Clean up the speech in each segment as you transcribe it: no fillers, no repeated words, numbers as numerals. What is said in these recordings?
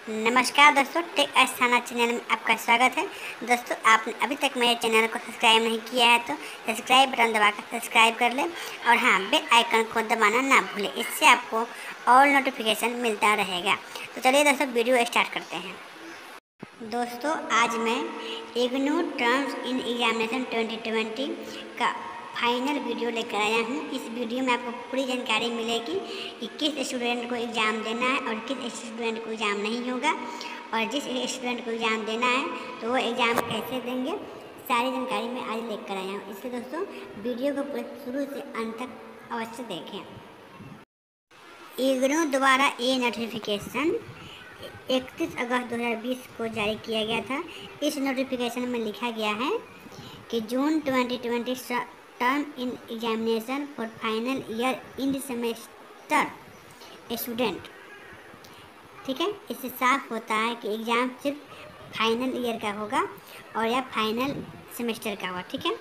नमस्कार दोस्तों, take आस्थाना channel में आपका स्वागत है। दोस्तों, आपने अभी तक मेरे चैनल को सब्सक्राइब नहीं किया है तो सब्सक्राइब बटन दबाकर सब्सक्राइब कर लें और हाँ, बेल आइकन को दबाना ना भूलें। इससे आपको ऑल नोटिफिकेशन मिलता रहेगा। तो चलिए दोस्तों, वीडियो स्टार्ट करते हैं। दोस्तों, आज मैं इग्नू टर्म्स इन एग्जामिनेशन 2020 का फाइनल वीडियो लेकर आया हूँ। इस वीडियो में आपको पूरी जानकारी मिलेगी कि किस स्टूडेंट को एग्ज़ाम देना है और किस स्टूडेंट को एग्ज़ाम नहीं होगा, और जिस स्टूडेंट को एग्ज़ाम देना है तो वो एग्ज़ाम कैसे देंगे, सारी जानकारी मैं आज लेकर आया हूँ। इसलिए दोस्तों, वीडियो को पूरे शुरू से अंत तक अवश्य देखें। इग्नू द्वारा ये नोटिफिकेशन 31 अगस्त 2020 को जारी किया गया था। इस नोटिफिकेशन में लिखा गया है कि June 2020 term in examination for final year in semester student. ठीक है, इससे साफ होता है कि एग्ज़ाम सिर्फ फाइनल ईयर का होगा और या फाइनल सेमेस्टर का होगा। ठीक है,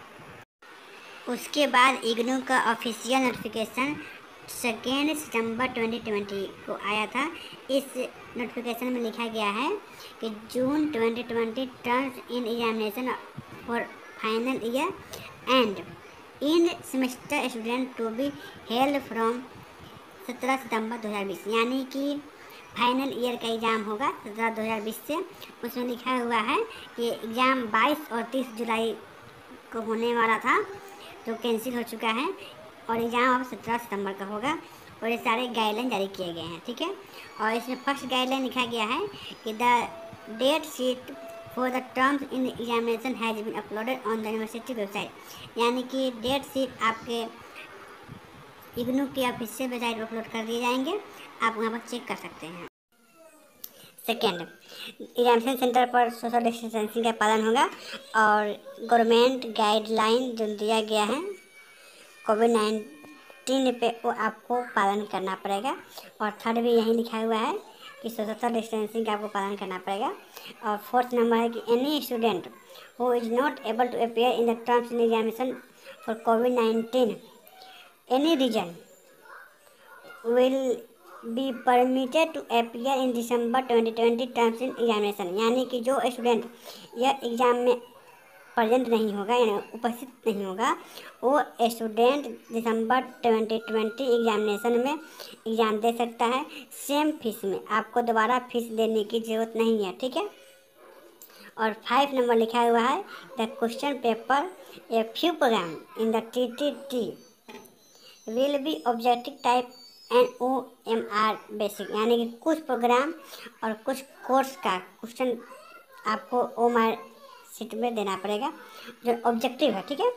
उसके बाद इग्नू का ऑफिशियल नोटिफिकेशन 2 सितंबर 2020 को आया था। इस नोटिफिकेशन में लिखा गया है कि June 2020 terms in examination for final year and in semester student to be held from 17 सितंबर 2020, यानी कि फाइनल ईयर का एग्ज़ाम होगा 17 2020 से। उसमें लिखा हुआ है कि एग्ज़ाम 22 और 30 जुलाई को होने वाला था तो कैंसिल हो चुका है और एग्ज़ाम अब 17 सितंबर का होगा। और ये सारे गाइडलाइन जारी किए गए हैं। ठीक है, और इसमें फर्स्ट गाइडलाइन लिखा गया है कि the date sheet for the terms in examination has been uploaded on the university website, यानी कि डेट शीट आपके इग्नू की ऑफिशियल वेबसाइट पर अपलोड कर दिए जाएंगे। आप वहाँ पर चेक कर सकते हैं। सेकेंड, एग्जामिनेशन सेंटर पर सोशल डिस्टेंसिंग का पालन होगा और गवर्नमेंट गाइडलाइन जो दिया गया है कोविड-19 पे वो आपको पालन करना पड़ेगा। और थर्ड भी यही लिखा हुआ है कि सोशल डिस्टेंसिंग का आपको पालन करना पड़ेगा। और फोर्थ नंबर है कि any student who is not able to appear in the terms in examination for कोविड-19 any reason will be permitted to appear in December 2020 terms in examination, यानी कि जो स्टूडेंट यह एग्ज़ाम में प्रेजेंट नहीं होगा यानी उपस्थित नहीं होगा, वो स्टूडेंट दिसंबर 2020 एग्जामिनेशन में एग्ज़ाम दे सकता है सेम फीस में। आपको दोबारा फीस देने की ज़रूरत नहीं है। ठीक है, और 5 नंबर लिखा हुआ है the question paper a few programme in the TTT will be objective type and OMR basic, यानी कि कुछ प्रोग्राम और कुछ कोर्स का क्वेश्चन आपको OMR सीट में देना पड़ेगा जो ऑब्जेक्टिव है। ठीक है,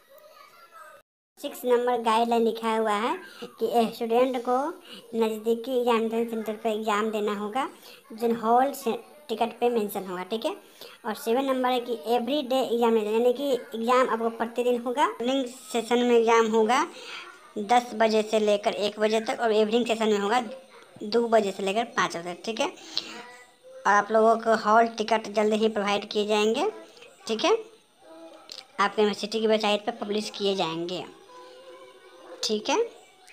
6 नंबर गाइडलाइन लिखा हुआ है कि स्टूडेंट को नज़दीकी एग्जामिनेशन सेंटर पर एग्ज़ाम देना होगा जिन हॉल से टिकट पे मेंशन होगा। ठीक है, और 7 नंबर है कि एवरी डे एग्जामिनेशन, यानी कि एग्ज़ाम आपको प्रतिदिन होगा। मॉर्निंग सेशन में एग्ज़ाम होगा 10 बजे से लेकर 1 बजे तक और इवनिंग सेशन में होगा 2 बजे से लेकर 5 बजे तक। ठीक है, और आप लोगों को हॉल टिकट जल्द ही प्रोवाइड किए जाएंगे। ठीक है, आपके यूनिवर्सिटी की वेबसाइट पर पब्लिश किए जाएंगे। ठीक है,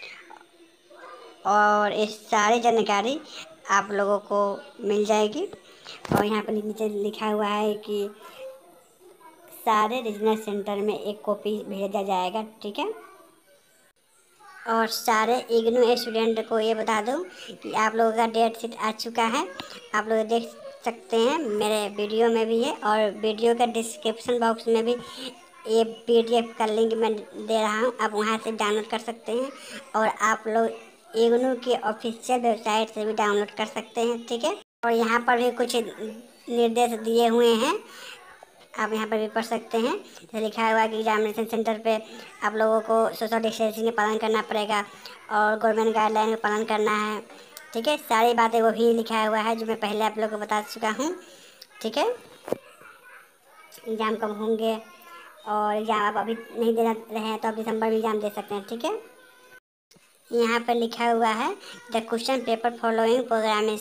और ये सारी जानकारी आप लोगों को मिल जाएगी। और यहाँ पर नीचे लिखा हुआ है कि सारे रीजनल सेंटर में एक कॉपी भेजा जाएगा। ठीक है, और सारे इग्नू स्टूडेंट को ये बता दूं कि आप लोगों का डेट शीट आ चुका है। आप लोग देख सकते हैं, मेरे वीडियो में भी है और वीडियो का डिस्क्रिप्शन बॉक्स में भी ये PDF का लिंक मैं दे रहा हूँ, आप वहाँ से डाउनलोड कर सकते हैं। और आप लोग इग्नू की ऑफिशियल वेबसाइट से भी डाउनलोड कर सकते हैं। ठीक है, और यहाँ पर भी कुछ निर्देश दिए हुए हैं, आप यहाँ पर भी पढ़ सकते हैं। जैसे लिखा हुआ है कि एग्जामिनेशन सेंटर पे आप लोगों को सोशल डिस्टेंसिंग का पालन करना पड़ेगा और गवर्नमेंट गाइडलाइन का पालन करना है। ठीक है, सारी बातें वो भी लिखा हुआ है जो मैं पहले आप लोगों को बता चुका हूँ। ठीक है, एग्ज़ाम कब होंगे और एग्ज़ाम आप अभी नहीं दे रहे हैं तो आप दिसंबर में एग्ज़ाम दे सकते हैं। ठीक है, यहाँ पर लिखा हुआ है the question paper following programme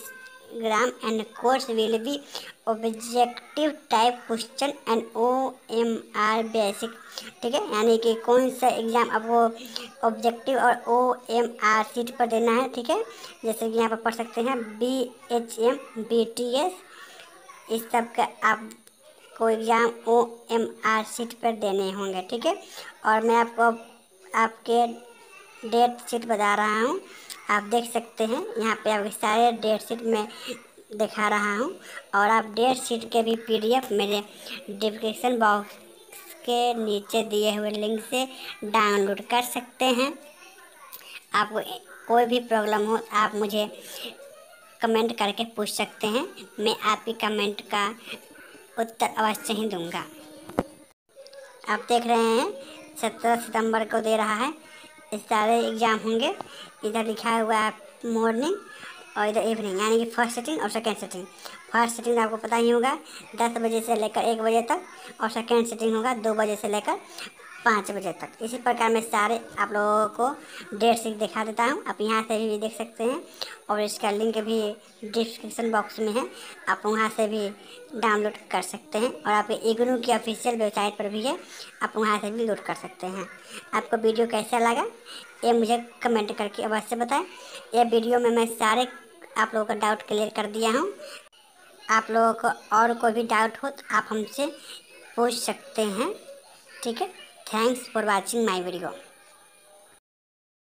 exam and course will be objective type question and OMR basic. ठीक है, यानी कि कौन सा एग्ज़ाम आपको ऑब्जेक्टिव और OMR सीट पर देना है। ठीक है, जैसे कि यहाँ पर पढ़ सकते हैं BHM BTS, इस सब का आपको एग्ज़ाम OMR सीट पर देने होंगे। ठीक है, और मैं आपको आपके डेट शीट बता रहा हूँ, आप देख सकते हैं यहाँ पे आपके सारे डेट शीट में दिखा रहा हूँ। और आप डेट शीट के भी PDF मेरे डिस्क्रिप्शन बॉक्स के नीचे दिए हुए लिंक से डाउनलोड कर सकते हैं। आपको कोई भी प्रॉब्लम हो आप मुझे कमेंट करके पूछ सकते हैं, मैं आपकी कमेंट का उत्तर अवश्य ही दूंगा। आप देख रहे हैं 17 सितंबर को दे रहा है, इस सारे एग्ज़ाम होंगे। इधर लिखा हुआ है मॉर्निंग और इधर इवनिंग, यानी कि फर्स्ट सिटिंग और सेकेंड सिटिंग। फर्स्ट सिटिंग आपको पता ही होगा 10 बजे से लेकर 1 बजे तक, और सेकेंड सिटिंग होगा 2 बजे से लेकर 5 बजे तक। इसी प्रकार मैं सारे आप लोगों को डेट शीट दिखा देता हूँ, आप यहाँ से भी देख सकते हैं, और इसका लिंक भी डिस्क्रिप्शन बॉक्स में है, आप वहाँ से भी डाउनलोड कर सकते हैं। और आपके इग्नू की ऑफिशियल वेबसाइट पर भी है, आप वहाँ से भी लोड कर सकते हैं। आपको वीडियो कैसा लगा ये मुझे कमेंट करके अवश्य बताएं। ये वीडियो में मैं सारे आप लोगों का डाउट क्लियर कर दिया हूँ। आप लोगों को और कोई भी डाउट हो तो आप हमसे पूछ सकते हैं। ठीक है, thanks for watching my video.